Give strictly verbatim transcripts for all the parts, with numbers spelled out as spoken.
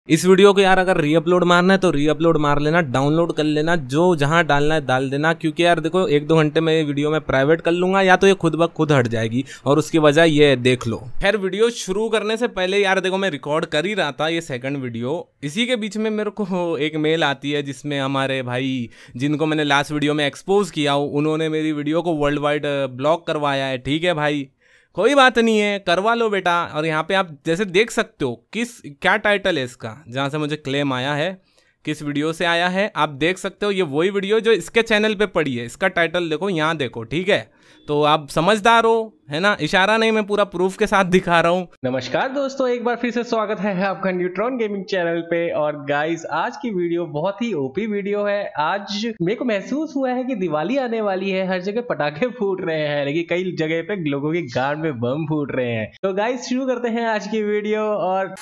इस वीडियो को यार अगर रीअपलोड मारना है तो रीअपलोड मार लेना, डाउनलोड कर लेना, जो जहां डालना है डाल देना, क्योंकि यार देखो एक दो घंटे में ये वीडियो मैं प्राइवेट कर लूंगा या तो ये खुद ब खुद हट जाएगी और उसकी वजह ये देख लो। खैर वीडियो शुरू करने से पहले यार देखो मैं रिकॉर्ड कर ही रहा था ये सेकंड वीडियो, इसी के बीच में मेरे को एक मेल आती है जिसमें हमारे भाई जिनको मैंने लास्ट वीडियो में एक्सपोज किया उन्होंने मेरी वीडियो को वर्ल्ड वाइड ब्लॉक करवाया है। ठीक है भाई, कोई बात नहीं है, करवा लो बेटा। और यहाँ पे आप जैसे देख सकते हो किस क्या टाइटल है इसका, जहाँ से मुझे क्लेम आया है, किस वीडियो से आया है आप देख सकते हो। ये वही वीडियो जो इसके चैनल पे पड़ी है, इसका टाइटल देखो, यहाँ देखो। ठीक है, तो आप समझदार हो, है ना, इशारा नहीं, मैं पूरा प्रूफ के साथ दिखा रहा हूँ। नमस्कार दोस्तों, एक बार फिर से स्वागत है आपका न्यूट्रॉन गेमिंग चैनल पे। और गाइस आज की वीडियो बहुत ही ओपी वीडियो है। आज मेरे को महसूस हुआ है कि दिवाली आने वाली है, हर जगह पटाखे फूट रहे हैं, लेकिन कई जगह पे लोगों की गांड में बम फूट रहे हैं। तो गाइस शुरू करते हैं आज की वीडियो। और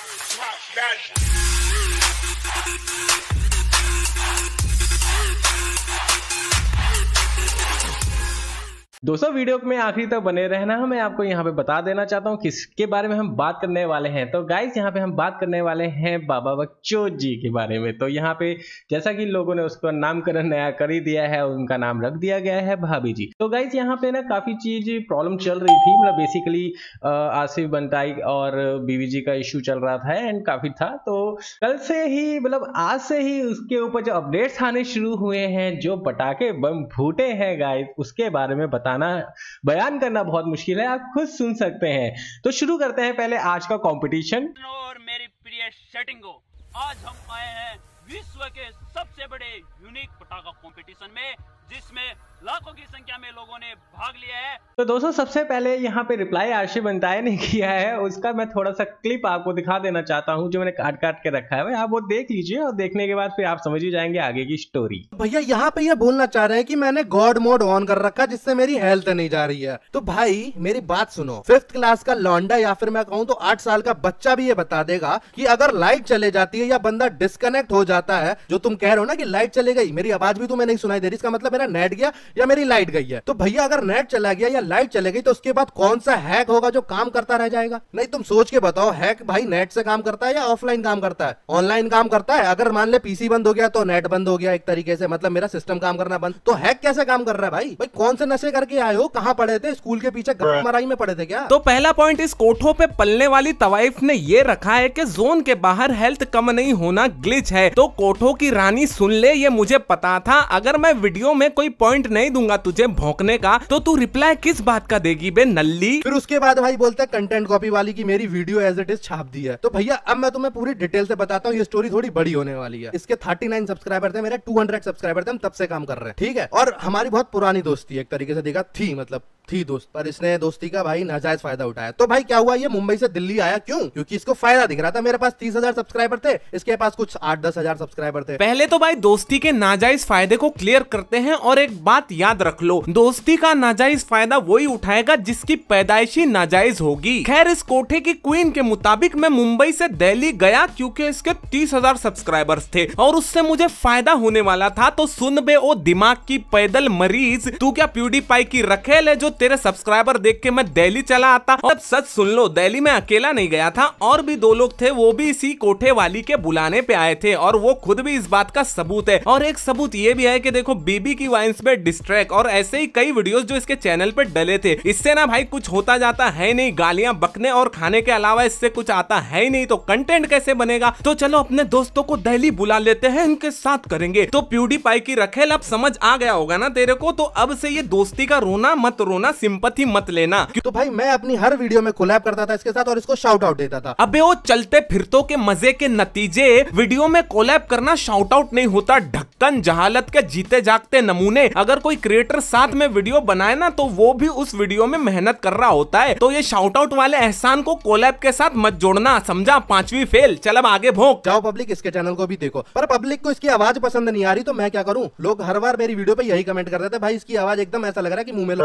दोस्तों वीडियो में आखिरी तक बने रहना। मैं आपको यहाँ पे बता देना चाहता हूँ किसके बारे में हम बात करने वाले हैं। तो गाइस यहाँ पे हम बात करने वाले हैं बाबा बकचोद जी के बारे में। तो यहाँ पे जैसा कि लोगों ने उसका नामकरण नया कर ही दिया है, उनका नाम रख दिया गया है भाभी जी। तो गाइस यहाँ पे ना काफी चीज प्रॉब्लम चल रही थी, मतलब बेसिकली आसिफ बनताई और बीवी जी का इशू चल रहा था एंड काफी था। तो कल से ही मतलब आज से ही उसके ऊपर जो अपडेट्स आने शुरू हुए हैं, जो पटाखे बम फूटे हैं गाइस, उसके बारे में बता बयान करना बहुत मुश्किल है, आप खुद सुन सकते हैं। तो शुरू करते हैं पहले आज का कंपटीशन। और मेरी प्रिय सेटिंगो, आज हम आए हैं विश्व के सबसे बड़े यूनिक पटाखा कंपटीशन में, जिसमें लाखों की संख्या में लोगों ने भाग लिया है। तो दोस्तों सबसे पहले यहाँ पे रिप्लाई आसिफ बनताये ने किया है, उसका मैं थोड़ा सा क्लिप आपको दिखा देना चाहता हूँ जो मैंने काट काट के रखा है। भाई आप वो देख लीजिए और देखने के बाद फिर आप समझ ही जाएंगे आगे की स्टोरी। भैया यहाँ पे ये बोलना चाह रहे हैं कि मैंने गॉड मोड ऑन कर रखा जिससे मेरी हेल्थ नहीं जा रही है। तो भाई मेरी बात सुनो, फिफ्थ क्लास का लौंडा या फिर मैं कहूँ तो आठ साल का बच्चा भी ये बता देगा कि अगर लाइट चले जाती है या बंदा डिस्कनेक्ट हो जाता है, जो तुम कह रहे हो ना कि लाइट चले गई, मेरी आवाज भी तुम्हें नहीं सुनाई दे रही, इसका मतलब मेरा नेट गया या मेरी लाइट गई है। तो भैया अगर नेट चला गया या लाइट चले गई तो उसके बाद कौन सा हैक होगा जो काम करता रह जाएगा? नहीं तुम सोच के बताओ, हैक भाई नेट से काम करता है या ऑफलाइन काम करता है? ऑनलाइन काम करता है। अगर मान ले पीसी बंद हो गया तो नेट बंद हो गया एक तरीके से, मतलब मेरा सिस्टम काम करना बंद। तो हैक कैसे काम कर रहा है भाई? भाई कौन से नशे करके आए हो, कहाँ पढ़े थे, स्कूल के पीछे मराई में पढ़े थे क्या? तो पहला पॉइंट, इस कोठों पे पलने वाली तवाइफ ने ये रखा है कि जोन के बाहर हेल्थ कम नहीं होना ग्लिच है। तो कोठों की रानी सुन ले, ये मुझे पता था, अगर मैं वीडियो में कोई पॉइंट नहीं दूंगा तुझे भौंकने का तो तू रिप्लाई किस बात का देगी बे नल्ली। फिर उसके बाद भाई बोलता है कंटेंट कॉपी वाली की मेरी वीडियो एज इट इज छाप दी है। तो भैया अब मैं तुम्हें पूरी डिटेल से बताता हूँ, ये स्टोरी थोड़ी बड़ी होने वाली है। इसके उनतालीस सब्सक्राइबर थे, मेरे दो सौ सब्सक्राइबर थे, हम तब से काम कर रहे हैं। ठीक है, और हमारी बहुत पुरानी दोस्ती एक तरीके से देखा थी, मतलब थी दोस्त, पर इसने दोस्ती का भाई नाजायज फायदा उठाया। तो भाई क्या हुआ, ये मुंबई से दिल्ली आया क्यों? क्योंकि इसको फायदा दिख रहा था। मेरे पास तीस हजार सब्सक्राइबर थे, इसके पास कुछ आठ दस हजार सब्सक्राइबर थे। पहले तो भाई दोस्ती के नाजायज फायदे को क्लियर करते हैं और एक बात याद रख लो, दोस्ती का नाजायज फायदा वही उठाएगा जिसकी पैदाइशी नाजायज होगी। खैर इस कोठे की क्वीन के मुताबिक मैं मुंबई से दिल्ली गया क्योंकि इसके तीस हजार सब्सक्राइबर्स थे और उससे मुझे फायदा होने वाला था। तो सुन बे ओ दिमाग की पैदल मरीज, तू क्या प्यूडीपाई की रखेल है जो तेरे सब्सक्राइबर देख के मैं दिल्ली चला आता? और सच सुन लो, दिल्ली में अकेला नहीं गया था, और भी दो लोग थे, वो भी इसी कोठे वाली के बुलाने पे आए थे और वो खुद भी इस बात का सबूत है। और एक सबूत ये भी है कि देखो बीबी की वाइन्स पे डिस्ट्रैक्ट और ऐसे ही कई वीडियोस जो इसके चैनल पे डले थे। इससे ना भाई कुछ होता जाता है नहीं, गालियां बकने और खाने के अलावा इससे कुछ आता है नहीं, तो कंटेंट कैसे बनेगा? तो चलो अपने दोस्तों को दिल्ली बुला लेते हैं, इनके साथ करेंगे। तो प्यूडीपाई की रखेल अब समझ आ गया होगा ना तेरे को, तो अब से ये दोस्ती का रोना मत रोना, सिंपैथी मत लेना। तो भाई मैं अपनी हर वीडियो में कोलैब करता था इसके साथ और इसको शाउट आउट देता था। अबे वो चलते फिरतों के मजे के नतीजे, वीडियो में कोलैब करना शाउट आउट नहीं होता, ढक्कन जहालत के जीते जागते नमूने। अगर कोई क्रिएटर साथ में वीडियो बनाए ना तो वो भी उस वीडियो में मेहनत कर रहा होता है। तो ये शाउट आउट वाले एहसान को कोलैब के साथ मत जोड़ना, समझा? पांचवी फेल। चल अब आगे भोंक जाओ, पब्लिक इसके चैनल को भी देखो। पर पब्लिक को इसकी आवाज पसंद नहीं आ रही, तो मैं क्या करूं? लोग हर बार मेरी वीडियो पे यही कमेंट करते थे, भाई इसकी आवाज एकदम ऐसा लग रहा है कि मुंह में लगा ले लियो।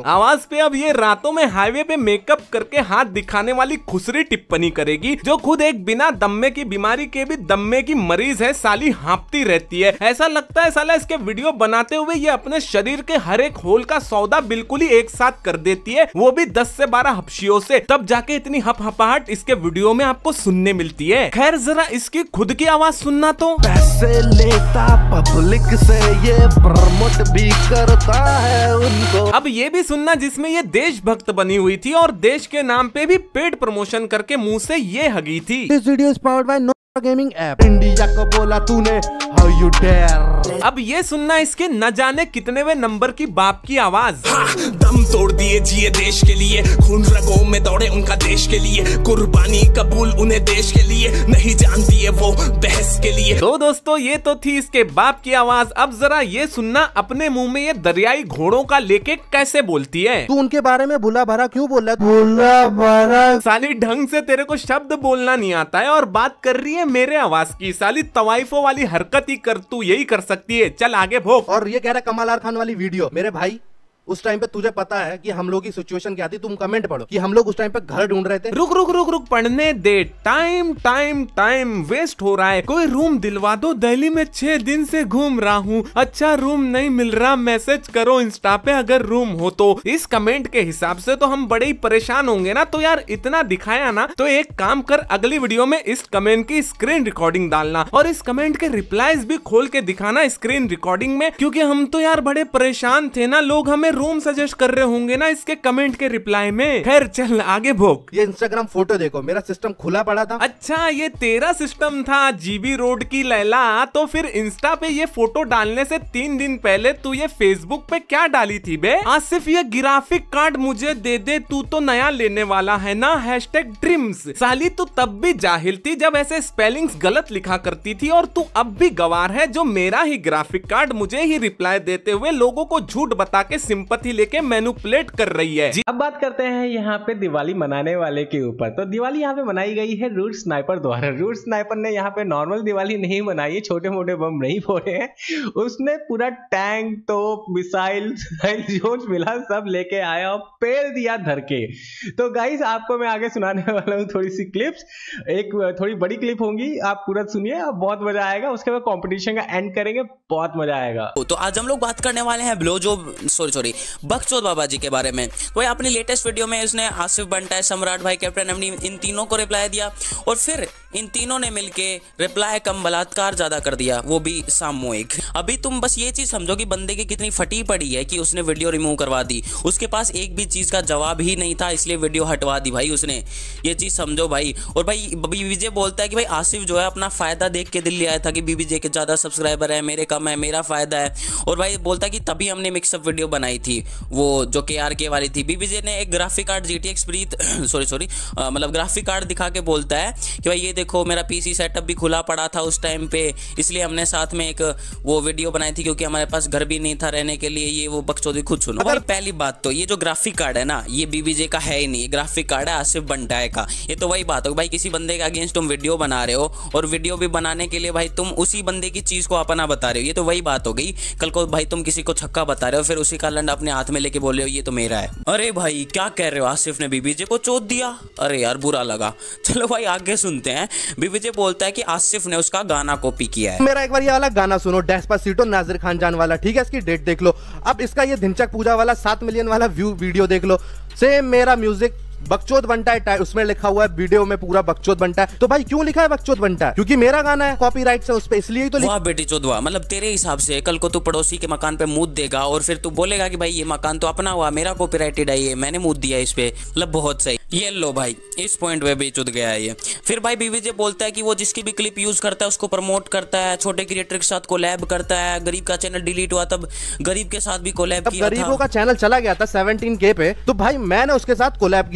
आवाज पे अब ये रातों में हाईवे पे मेकअप करके हाथ दिखाने वाली खुसरी टिप्पणी करेगी, जो खुद एक बिना दम्मे की बीमारी के भी दम्मे की मरीज है, साली हाँपती रहती है। ऐसा लगता है साला इसके वीडियो बनाते हुए ये अपने शरीर के हर एक होल का सौदा बिल्कुल ही एक साथ कर देती है, वो भी दस से बारह हपशियों से, तब जाके इतनी हप हपाहट इसके वीडियो में आपको सुनने मिलती है। खैर जरा इसकी खुद की आवाज सुनना तो। पैसे लेता पब्लिक से, ये प्रमोट भी करता है उनको। अब ये भी सुनना जिसमें ये देशभक्त बनी हुई थी और देश के नाम पे भी पेड प्रमोशन करके मुंह से ये हगी थी। This video is powered by gaming app. India को बोला तूने, हाउ यू डेयर। अब ये सुनना इसके न जाने कितनेवे नंबर की बाप की आवाज। हाँ, दम तोड़ दिए जिए देश के लिए, खून रगों में दौड़े उनका देश के लिए, कुर्बानी कबूल उन्हें देश के लिए, नहीं जानती है वो बहस के लिए। तो दोस्तों ये तो थी इसके बाप की आवाज। अब जरा ये सुनना अपने मुंह में ये दरियाई घोड़ों का लेके कैसे बोलती है। तू उनके बारे में बुला भरा क्यों बोल रहा है? बुला भरा साली ढंग से तेरे को शब्द बोलना नहीं आता है और बात कर रही है मेरे आवाज की। साली तवाइफों वाली हरकत ही कर, तू यही कर सकती है। चल आगे भोग। और ये कह रहा कमाल आर खान वाली वीडियो। मेरे भाई उस टाइम पे तुझे पता है कि हम लोग की सिचुएशन क्या थी, तुम कमेंट पढ़ो कि हम लोग उस टाइम पे घर ढूंढ रहे थे। रुक रुक रुक रुक पढ़ने दे। टाइम टाइम टाइम वेस्ट हो रहा है। कोई रूम दिलवा दो, दिल्ली में छह दिन से घूम रहा हूँ, अच्छा रूम नहीं मिल रहा, मैसेज करो इंस्टा पे अगर रूम हो तो। इस कमेंट के हिसाब से तो हम बड़े ही परेशान होंगे ना, तो यार इतना दिखाया ना, तो एक काम कर अगली वीडियो में इस कमेंट की स्क्रीन रिकॉर्डिंग डालना और इस कमेंट के रिप्लाईज भी खोल के दिखाना स्क्रीन रिकॉर्डिंग में, क्योंकि हम तो यार बड़े परेशान थे ना। लोग हमें रूम सजेस्ट कर रहे होंगे ना इसके कमेंट के रिप्लाई में। खैर चल आगे भोग। ये इंस्टाग्राम फोटो देखो, मेरा सिस्टम खुला पड़ा था। अच्छा ये तेरा सिस्टम था जीबी रोड की लैला। तो फिर इंस्टा पे ये फोटो डालने से तीन दिन पहले तू ये फेसबुक पे क्या डाली थी बे? आसिफ ये ग्राफिक कार्ड मुझे दे दे, तू तो नया लेने वाला है ना, हैशटैग ड्रीम्स। साली तू तब भी जाहिल थी जब ऐसे स्पेलिंग्स गलत लिखा करती थी, और तू अब भी गवार है जो मेरा ही ग्राफिक कार्ड मुझे ही रिप्लाई देते हुए लोगों को झूठ बता के सिंपैथी लेके मैनिपुलेट कर रही है। अब बात करते हैं यहाँ पे दिवाली मनाने वाले के ऊपर। तो दिवाली यहाँ पे मनाई गई है रूट स्नाइपर द्वारा। रूट स्नाइपर ने यहाँ पे नॉर्मल दिवाली नहीं मनाई है, छोटे मोटे बम नहीं फोड़े हैं, उसने पूरा टैंक, तोप, मिसाइल जो मिला सब लेके आया और पेल दिया धर के। तो गाइस आपको मैं आगे सुनाने वाला हूँ थोड़ी सी क्लिप्स, एक थोड़ी बड़ी क्लिप होंगी, आप पूरा सुनिए, बहुत मजा आएगा। उसके बाद कॉम्पिटिशन का एंड करेंगे, बहुत मजा आएगा। तो आज हम लोग बात करने वाले हैं ब्लो जो सॉरी सॉरी बकचोद बाबा जी के बारे में। तो अपनी लेटेस्ट वीडियो में उसने आसिफ बंटाए, सम्राट भाई, कैप्टन एमडी इन तीनों को रिप्लाई दिया और फिर इन तीनों ने मिलके रिप्लाई कम बलात्कार ज्यादा कर दिया, वो भी सामूहिक। अभी तुम बस ये चीज समझो कि बंदे की कितनी फटी पड़ी है कि उसने वीडियो रिमूव करवा दी, उसके पास एक भी चीज का जवाब ही नहीं था, इसलिए वीडियो हटवा दी भाई उसने। ये चीज समझो भाई। और भाई बीबीजे बोलता है कि भाई आसिफ जो है अपना फायदा देख के दिल्ली आया था कि बीबीजे के ज्यादा सब्सक्राइबर है, मेरे कम है, मेरा फायदा है। और भाई बोलता है कि तभी हमने मिक्सअप वीडियो बनाई थी, वो जो के आर के वाली थी। बीबीजे ने एक graphic card G T X प्रीत सॉरी सॉरी मतलब ग्राफिक कार्ड दिखा के बोलता है कि भाई ये देखो मेरा पीसी सेटअप भी खुला पड़ा था उस टाइम पे, इसलिए हमने साथ में एक वो वीडियो बनाई थी क्योंकि हमारे पास घर भी नहीं था रहने के लिए। ये वो बकचोदी खुद सुनो। भाई पहली बात तो ये जो ग्राफिक कार्ड है ना, ये बीबीजे का है ही नहीं, ग्राफिक कार्ड है आसिफ बंटाए का। ये तो वही बात हो भाई, किसी बंदे के अगेंस्ट तुम वीडियो बना रहे हो और वीडियो भी बनाने के लिए भाई तुम उसी बंदे की चीज को अपना बता रहे हो, ये तो वही बात हो गई। कल को भाई तुम किसी को छक्का बता रहे हो, फिर उसी का लंड अपने हाथ में लेके बोल रहे हो ये तो मेरा है। अरे भाई क्या कह रहे हो, आसिफ ने बीबीजे को चोट दिया? अरे यार बुरा लगा। चलो भाई आगे सुनते हैं। बीबीजे बोलता है कि आसिफ ने उसका गाना कॉपी किया है। मेरा एक बार ये वाला गाना सुनो, डेस्पासिटो, नाजिर खान जान वाला, ठीक है? इसकी डेट देख लो। अब इसका ये धिनचक पूजा वाला सात मिलियन वाला व्यू वीडियो देख लो। सेम मेरा म्यूजिक बकचोद बनता है, उसमें लिखा हुआ है वीडियो में पूरा बकचोद बनता है। तो भाई क्यों लिखा है बकचोद बनता है? क्योंकि मेरा गाना है, कॉपीराइट से उस पे, इसलिए तो। वाह बेटी चोदवा, मतलब तेरे हिसाब से कल को तू पड़ोसी के मकान पे मुंह देगा और फिर तू बोलेगा कि भाई ये मकान तो अपना हुआ, मेरा कॉपीराइटेड है, ये मैंने मुंह दिया इस पे। मतलब बहुत सही। ये लो भाई इस पॉइंट पे भी चुद गया है ये। फिर भाई बीबीजे बोलता है कि वो जिसकी भी क्लिप यूज करता है उसको प्रमोट करता है, छोटे क्रिएटर के साथ कोलैब करता है। गरीब का चैनल डिलीट हुआ तब गरीब के साथ भी कोलैब किया था। गरीबों का चैनल चला गया था सेवनटीन के पे, तो भाई मैंने उसके साथ कोलैब किया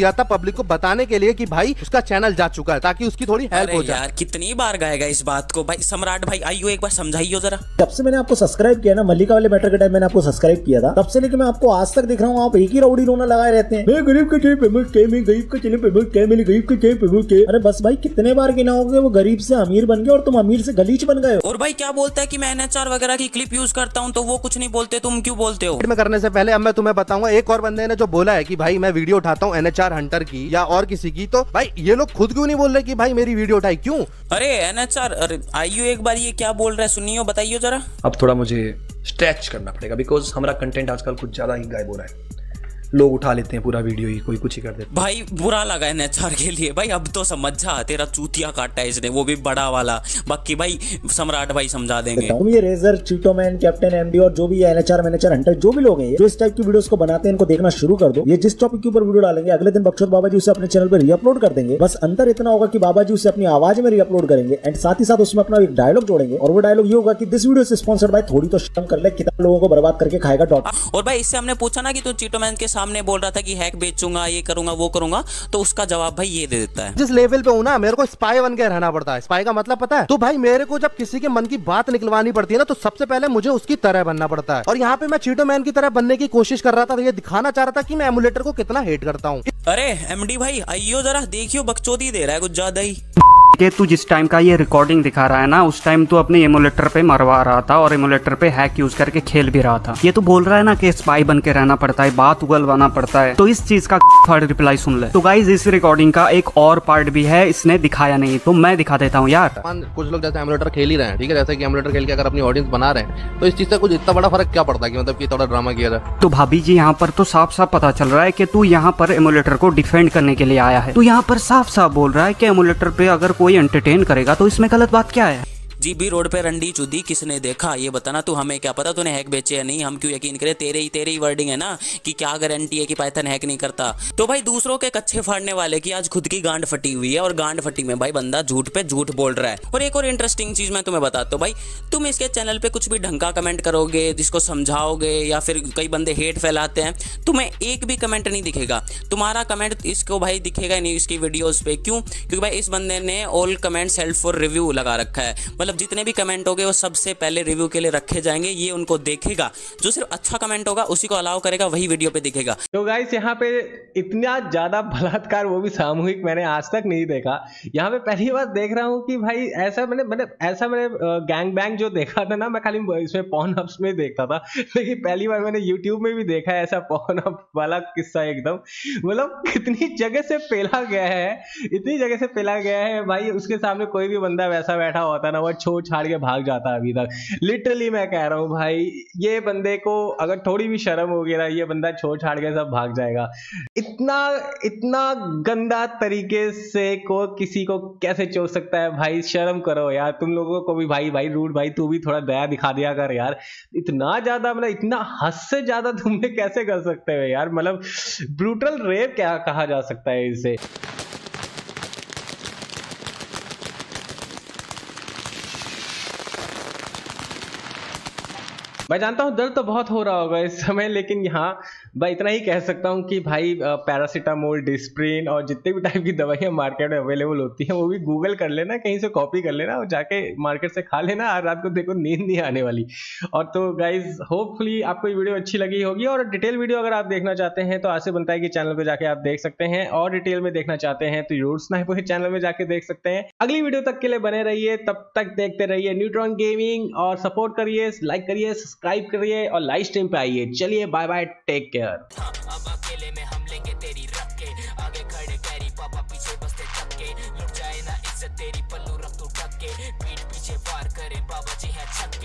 किया था पब्लिक को बताने के लिए कि भाई उसका चैनल जा चुका है, ताकि उसकी थोड़ी हेल्प हो जाए। यार कितनी बार गाएगा इस बात को भाई सम्राट भाई, आइयो एक बार समझाइयो जरा। जब से मैंने आपको सब्सक्राइब किया ना, मल्लिका वाले मैटर के टाइम मैंने आपको सब्सक्राइब किया था, तब से लेके मैं आपको आज तक देख रहा हूँ आप एक ही राउडी रोना लगाए रहते हैं। मैं गरीब का चाहिए पेमेंट के, मैं गरीब का चाहिए पेमेंट के, मैंने गरीब का चाहिए पेमेंट के। अरे बस भाई कितने बार गिनाओगे, वो गरीब से अमीर बन गए और तुम अमीर से गलीच बन गए। और भाई क्या बोलता है कि मैं एन एच आर वगैरह की क्लिप यूज करता हूँ तो वो कुछ नहीं बोलते, तुम क्यों बोलते हो? में करने से पहले अब मैं तुम्हें बताऊंगा, एक और बंदे ने जो बोला है कि भाई मैं वीडियो उठाता हूँ एन एच आर हंटर की या और किसी की, तो भाई ये लोग खुद क्यों नहीं बोल रहे कि भाई मेरी वीडियो उठाई, क्यों? अरे एन एच आर, अरे आइयो एक बार ये क्या बोल रहा है सुनियो, बताइयो जरा। अब थोड़ा मुझे स्ट्रेच करना पड़ेगा बिकॉज हमारा कंटेंट आजकल कुछ ज्यादा ही गायब हो रहा है, लोग उठा लेते हैं पूरा वीडियो ही, कोई कुछ ही कर देते। भाई बुरा लगा एन एच आर के लिए भाई, अब तो समझ जा, तेरा चूतिया काटा है इसने, वो भी बड़ा वाला। बाकी भाई सम्राट भाई समझा देंगे। ये रेजर, चीटोमैन, कैप्टन एमडी और जो भी N H R manager hunter जो भी लोग हैं जो इस टाइप की वीडियोस को बनाते हैं, इनको देखना शुरू कर दो। ये जिस टॉपिक के ऊपर वीडियो डालेंगे अगले दिन बक्चौद बाबा जी उसे अपने चैनल पर रीअपलोड कर देंगे। बस अंतर इतना होगा कि बाबा जी उसे अपनी आवाज में रीअपलोड करेंगे एंड साथ ही साथ उसमें अपना एक डायलॉग जोड़ेंगे, और वो डायलॉग ये होगा कि this video is sponsored by, थोड़ी तो शर्म कर ले, कितना लोगों को बर्बाद करके खाएगा डॉट। और भाई इससे हमने पूछा ना कि तू चीटोमैन के सामने बोल रहा था कि हैक बेचूंगा, ये करूंगा, वो करूंगा, तो उसका जवाब भाई ये दे देता है। जिस लेवल पे हूं ना, मेरे को स्पाई बन के रहना पड़ता है। स्पाई का मतलब पता है? तो भाई मेरे को जब किसी के मन की बात निकलवानी पड़ती है ना, तो सबसे पहले मुझे उसकी तरह बनना पड़ता है। और यहाँ पे मैं चीटोमैन की तरह बनने की कोशिश कर रहा था, तो ये दिखाना चाह रहा था कि मैं एमुलेटर को कितना हेट करता हूँ। अरे एमडी भाई आइयो जरा देखियो, बकचोदी दे रहा है कुछ ज्यादा ही। कि तू जिस टाइम का ये रिकॉर्डिंग दिखा रहा है ना, उस टाइम तू अपने एमुलेटर पे मरवा रहा था और एमुलेटर पे हैक यूज करके खेल भी रहा था। ये तो बोल रहा है ना कि स्पाई बन के रहना पड़ता है, बात उगलवाना पड़ता है, तो इस चीज का थर्ड रिप्लाई सुन ले। तो गाइस इस रिकॉर्डिंग का एक और पार्ट भी है, इसने दिखाया नहीं, तो मैं दिखा देता हूँ यार। कुछ लोग जैसे एमुलेटर खेल ही रहे हैं, ठीक है, जैसे कि एमुलेटर खेल के अगर अपनी ऑडियंस बना रहे हैं, तो इस चीज से कुछ इतना बड़ा फर्क क्या पड़ता है कि मतलब कि थोड़ा ड्रामा किया जाए। तो भाभी जी यहाँ पर तो साफ साफ पता चल रहा है कि तू यहाँ पर एमुलेटर को डिफेंड करने के लिए आया है। तू यहाँ पर साफ साफ बोल रहा है कि एमुलेटर पे अगर कोई एंटरटेन करेगा तो इसमें गलत बात क्या है? जीबी रोड पे रंडी चुदी किसने देखा, ये बताना तू, हमें क्या पता तूने हैक बेचे या नहीं, हम क्यों यकीन करें? तेरे ही तेरे ही वर्डिंग है ना कि क्या गारंटी है कि पाइथन हैक नहीं करता। तो भाई दूसरों के कच्चे फाड़ने वाले की आज खुद की गांड फटी हुई है, और गांड फटी में भाई बंदा झूठ पे झूठ बोल रहा है। और एक और इंटरेस्टिंग चीज मैं तुम्हें बताता हूँ भाई, तुम इसके चैनल पे कुछ भी ढंग का कमेंट करोगे, जिसको समझाओगे, या फिर कई बंदे हेट फैलाते हैं, तुम्हें एक भी कमेंट नहीं दिखेगा। तुम्हारा कमेंट इसको भाई दिखेगा नहीं इसकी वीडियोज पे। क्यों? क्योंकि भाई इस बंदे ने all comments help for review लगा रखा है, मतलब जितने भी कमेंट वो सबसे पहले रिव्यू के लिए रखे जाएंगे, ये उनको देखेगा। जो सिर्फ अच्छा कमेंट होगा उसी को अलाउ करेगा, वही वीडियो पे दिखेगा। तो गाइस यहाँ पे इतना ज्यादा बलात्कार, वो भी सामूहिक, मैंने आज तक नहीं देखा। यहाँ पे पहली बार देख रहा हूँ कि भाई ऐसा मैंने मैंने ऐसा मैंने गैंग बैंग जो देखा था ना, मैं खाली इसमें पॉर्न हब्स में देखता था, लेकिन पहली बार मैंने यूट्यूब में भी देखा है ऐसा पॉर्न हब वाला किस्सा। एकदम मतलब कितनी जगह से पेला गया है, इतनी जगह से पेला गया है भाई। उसके सामने कोई भी बंदा वैसा बैठा होता ना, वो छोड़ छाड़ के भाग जाता अभी तक। लिटरली मैं कह रहा हूँ भाई, ये बंदे को अगर थोड़ी भी शर्म होगी ना, ये बंदा छोड़ छाड़ के सब भाग जाएगा। इतना इतना गंदा तरीके से को किसी को कैसे चोट सकता है भाई? शर्म करो यार तुम लोगों को भी। भाई भाई रूड भाई, तू भी थोड़ा दया दिखा दिया कर यार। इतना ज्यादा मतलब इतना हद से ज्यादा तुमने कैसे कर सकते हो यार? मतलब ब्रूटल रेप क्या कहा जा सकता है इसे? मैं जानता हूँ दर्द तो बहुत हो रहा होगा इस समय, लेकिन यहाँ मैं इतना ही कह सकता हूँ कि भाई पैरासीटामोल, डिस्प्रिन और जितने भी टाइप की दवाइयाँ मार्केट में अवेलेबल होती हैं, वो भी गूगल कर लेना, कहीं से कॉपी कर लेना और जाके मार्केट से खा लेना। आज रात को देखो नींद नहीं आने वाली। और तो गाइज होपफुली आपको ये वीडियो अच्छी लगी होगी, और डिटेल वीडियो अगर आप देखना चाहते हैं तो आसिफ बनताई के चैनल पर जाके आप देख सकते हैं, और डिटेल में देखना चाहते हैं तो यूट्यूब स्नाइपर के चैनल में जाके देख सकते हैं। अगली वीडियो तक के लिए बने रहिए, तब तक देखते रहिए न्यूट्रॉन गेमिंग, और सपोर्ट करिए, लाइक करिए, सब्सक्राइब करिए और लाइव स्ट्रीम पे आइए। चलिए बाय बाय, टेक केयर। अब अकेले में हम लेंगे तेरी रख के, आगे खड़े कैरी पापा पीछे बसते चक्के, लुट जाए ना इज्जत तेरी पल्लू रख तू ढक के, पीठ पीछे वार करे बाबा जी है छक्के।